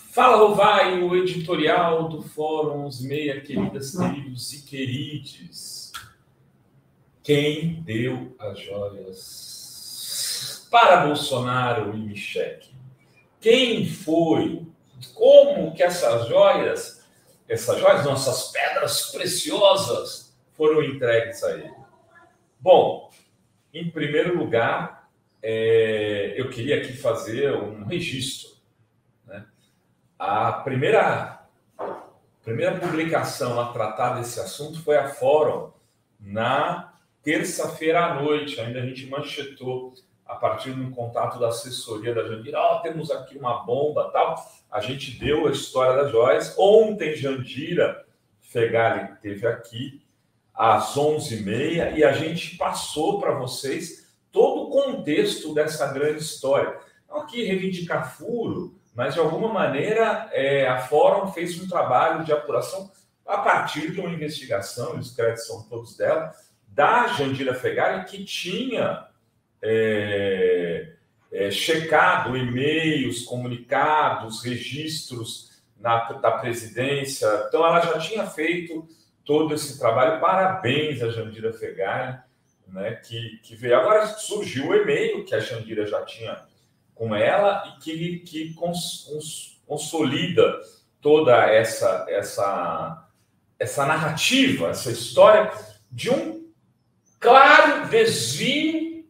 Fala, Rovai, o editorial do Fórum Os Meia, queridas, queridos e querides. Quem deu as joias para Bolsonaro e Michele? Quem foi? Como que essas joias, nossas pedras preciosas, foram entregues a ele? Bom, em primeiro lugar, eu queria aqui fazer um registro. A primeira publicação a tratar desse assunto foi a Fórum, na terça-feira à noite. Ainda a gente manchetou, a partir de um contato da assessoria da Jandira, temos aqui uma bomba, tal. A gente deu a história das joias. Ontem, Jandira Fegali esteve aqui, às 11h30, e a gente passou para vocês todo o contexto dessa grande história. Não aqui reivindicar furo, mas, de alguma maneira, a Fórum fez um trabalho de apuração a partir de uma investigação, os créditos são todos dela, da Jandira Fegali, que tinha checado e-mails, comunicados, registros da presidência. Então, ela já tinha feito todo esse trabalho. Parabéns a Jandira Fegali, né, que veio. Agora surgiu o e-mail que a Jandira já tinha com ela e que consolida toda essa narrativa, essa história de um claro desvio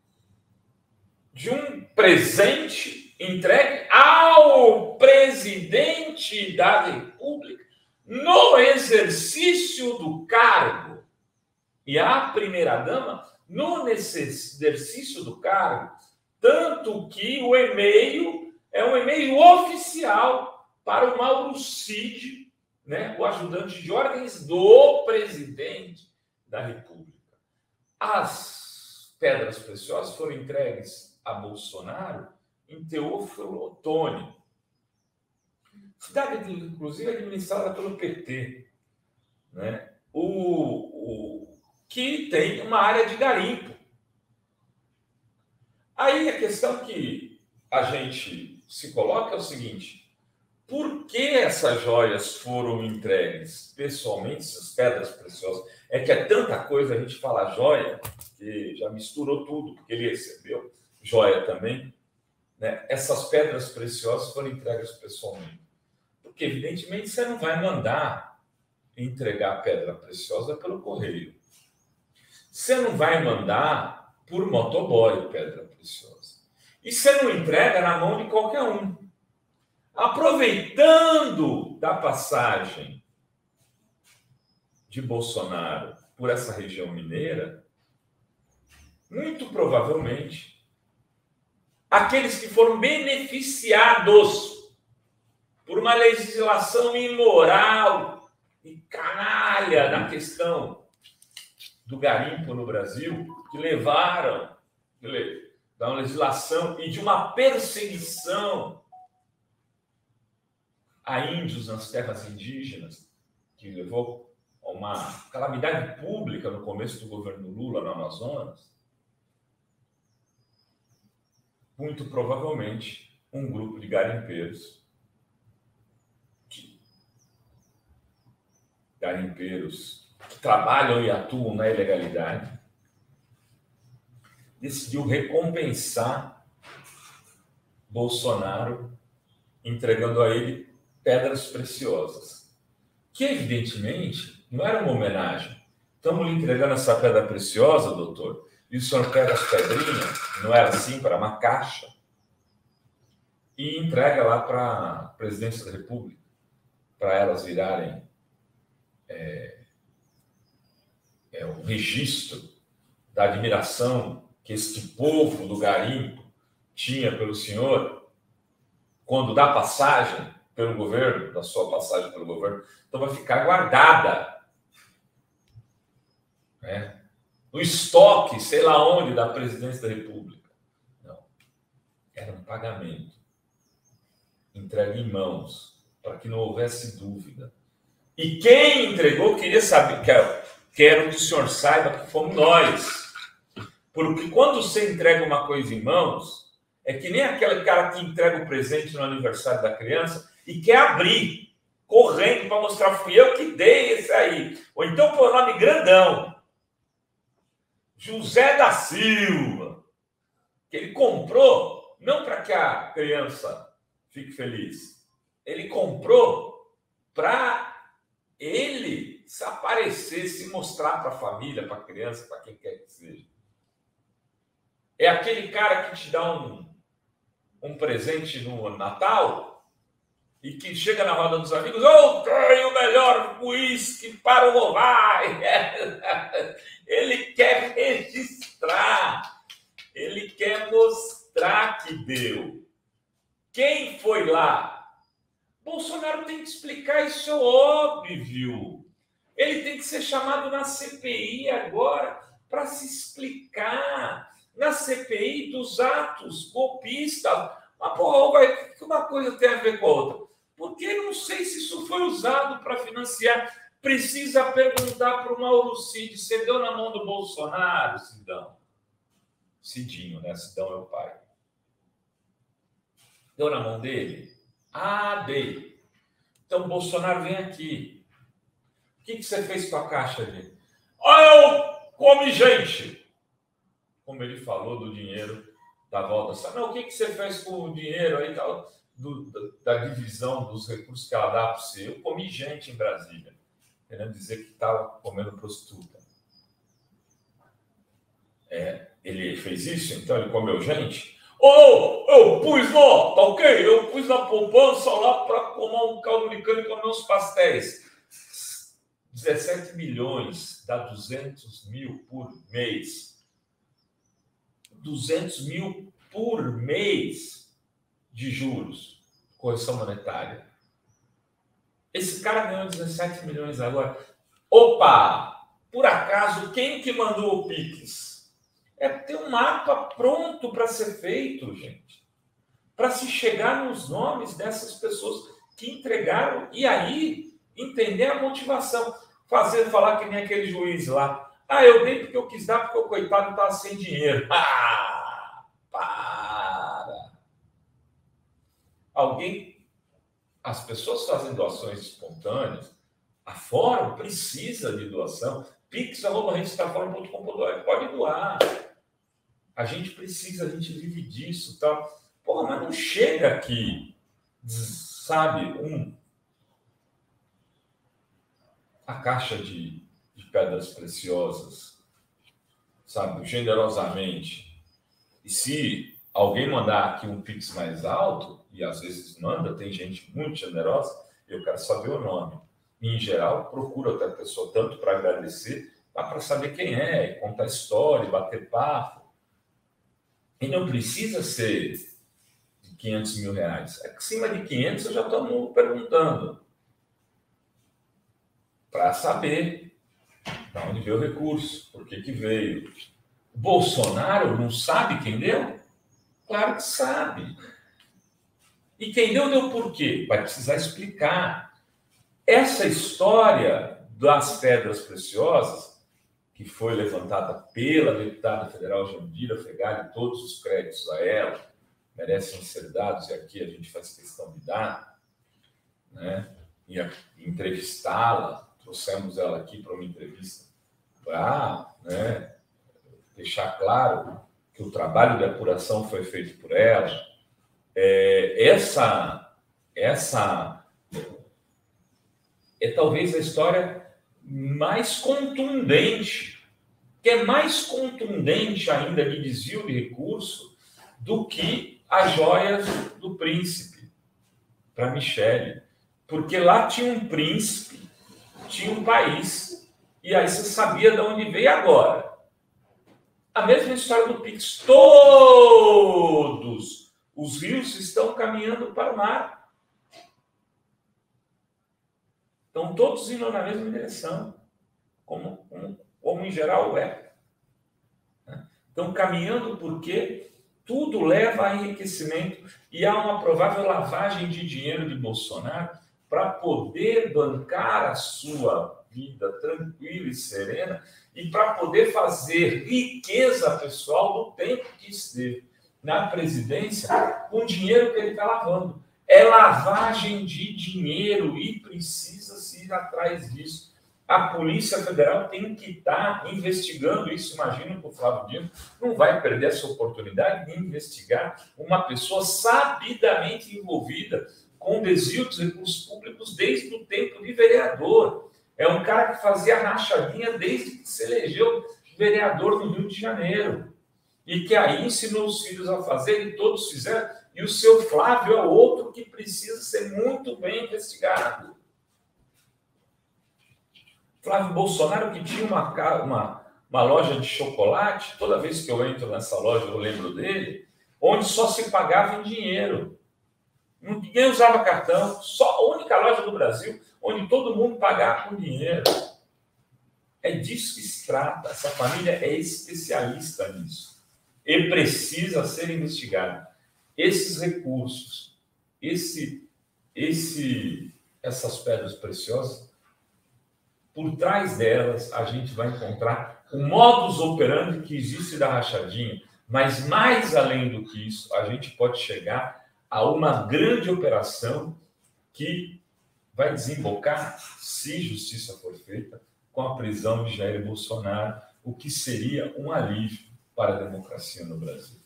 de um presente entregue ao presidente da República no exercício do cargo e à primeira-dama no exercício do cargo. Tanto que o e-mail é um e-mail oficial para o Mauro Cid, né, o ajudante de ordens do presidente da República. As pedras preciosas foram entregues a Bolsonaro em Teófilo Otoni, cidade, inclusive, administrada pelo PT, né, que tem uma área de garimpo. Aí a questão que a gente se coloca é o seguinte: por que essas joias foram entregues pessoalmente, essas pedras preciosas? É que é tanta coisa, a gente fala joia, que já misturou tudo, porque ele recebeu joia também, né? Essas pedras preciosas foram entregues pessoalmente. Porque, evidentemente, você não vai mandar entregar a pedra preciosa pelo correio. Você não vai mandar por motoboy pedra preciosa. E você não entrega na mão de qualquer um. Aproveitando da passagem de Bolsonaro por essa região mineira, muito provavelmente, aqueles que foram beneficiados por uma legislação imoral e canalha na questão do garimpo no Brasil, que levaram da uma legislação e de uma perseguição a índios nas terras indígenas, que levou a uma calamidade pública no começo do governo Lula no Amazonas, muito provavelmente um grupo de garimpeiros que trabalham e atuam na ilegalidade, decidiu recompensar Bolsonaro, entregando a ele pedras preciosas, que evidentemente não era uma homenagem. Estamos lhe entregando essa pedra preciosa, doutor, e o senhor pega as pedrinhas, não era assim, para uma caixa, e entrega lá para a presidência da República, para elas virarem um registro da admiração que este povo do garimpo tinha pelo senhor quando dá passagem pelo governo, da sua passagem pelo governo. Então vai ficar guardada, né, no estoque, sei lá onde, da presidência da República. Não. Era um pagamento entregue em mãos, para que não houvesse dúvida. E quem entregou queria saber, quero que o senhor saiba que fomos nós. Porque quando você entrega uma coisa em mãos, é que nem aquele cara que entrega o presente no aniversário da criança e quer abrir, correndo para mostrar, fui eu que dei esse aí. Ou então põe o nome grandão. José da Silva. Que ele comprou, não para que a criança fique feliz. Ele comprou para ele se aparecer, se mostrar para a família, para a criança, para quem quer que seja. É aquele cara que te dá um presente no Natal e que chega na roda dos amigos, eu tenho o melhor uísque para o Vovai. Ele quer registrar, ele quer mostrar que deu. Quem foi lá? Bolsonaro tem que explicar, isso é óbvio. Ele tem que ser chamado na CPI agora para se explicar. Na CPI dos atos golpistas. Mas, porra, uma coisa tem a ver com a outra. Porque não sei se isso foi usado para financiar. Precisa perguntar para o Mauro Cid. Você deu na mão do Bolsonaro, Cidão? Cidinho, né? Cidão é o pai. Deu na mão dele? Ah, dei. Então, Bolsonaro, vem aqui. O que você fez com a caixa ali? Eu come gente. Como ele falou do dinheiro da volta. Sabe, o que você fez com o dinheiro aí da divisão dos recursos que ela dá para você? Eu comi gente em Brasília, querendo dizer que estava comendo prostituta. Ele fez isso, então ele comeu gente? Eu pus lá, tá ok? Eu pus na poupança lá para comer um caldo de cana e comer uns pastéis. 17 milhões, dá 200 mil por mês. 200 mil por mês de juros, correção monetária. Esse cara ganhou 17 milhões agora. Opa! Por acaso, quem que mandou o Pix? Ter um mapa pronto para ser feito, gente. Para se chegar nos nomes dessas pessoas que entregaram e aí entender a motivação. Falar que nem aquele juiz lá. Eu dei porque eu quis dar, porque o coitado estava sem dinheiro. Para! As pessoas fazem doações espontâneas, a Fórum precisa de doação. pix@redistaforum.com.br. Pode doar. A gente precisa, a gente vive disso, tal. Porra, mas não chega aqui, sabe, a caixa de pedras preciosas, sabe, generosamente. E se alguém mandar aqui um Pix mais alto, e às vezes manda, tem gente muito generosa, eu quero saber o nome. E, em geral, procuro até a pessoa tanto para agradecer, para saber quem é, e contar história, bater papo. E não precisa ser de 500 mil reais. Acima de 500 eu já estou perguntando. Para saber de onde veio o recurso, por que veio. O Bolsonaro não sabe quem deu? Claro que sabe. E quem deu por quê? Vai precisar explicar. Essa história das pedras preciosas, que foi levantada pela deputada federal Jandira Fegali, todos os créditos a ela, merecem ser dados, e aqui a gente faz questão de dar, né? E entrevistá-la, trouxemos ela aqui para uma entrevista para, né, deixar claro que o trabalho de apuração foi feito por ela. Essa é talvez a história mais contundente, que é mais contundente ainda de desvio de recurso do que as joias do príncipe para Michele. Porque lá tinha um príncipe, tinha um país, e aí você sabia de onde veio agora. A mesma história do Pix. Todos os rios estão caminhando para o mar. Estão todos indo na mesma direção, como em geral é. Estão caminhando porque tudo leva a enriquecimento e há uma provável lavagem de dinheiro de Bolsonaro para poder bancar a sua vida tranquila e serena e para poder fazer riqueza pessoal no tempo que esteve na presidência com o dinheiro que ele está lavando. É lavagem de dinheiro e precisa se ir atrás disso. A Polícia Federal tem que estar investigando isso. Imagino que o Flávio Dino não vai perder essa oportunidade de investigar uma pessoa sabidamente envolvida com desvio dos recursos públicos desde o tempo de vereador. É um cara que fazia rachadinha desde que se elegeu vereador no Rio de Janeiro. E que aí ensinou os filhos a fazer, e todos fizeram. E o seu Flávio é outro que precisa ser muito bem investigado. Flávio Bolsonaro, que tinha uma loja de chocolate, toda vez que eu entro nessa loja eu lembro dele, onde só se pagava em dinheiro. Ninguém usava cartão, só a única loja do Brasil onde todo mundo pagava com dinheiro. É disso que se trata. Essa família é especialista nisso. E precisa ser investigada. Esses recursos, essas pedras preciosas, por trás delas a gente vai encontrar o modus operandi que existe da rachadinha, mas mais além do que isso, a gente pode chegar a uma grande operação que vai desembocar, se justiça for feita, com a prisão de Jair Bolsonaro, o que seria um alívio para a democracia no Brasil.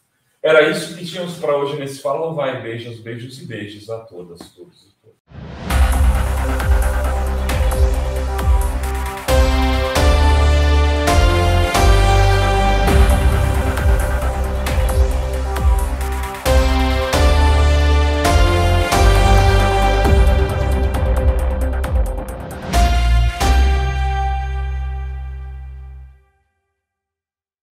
Era isso que tínhamos para hoje nesse Fala ou Vai. Beijos, beijos e beijos a todas, todos e todas.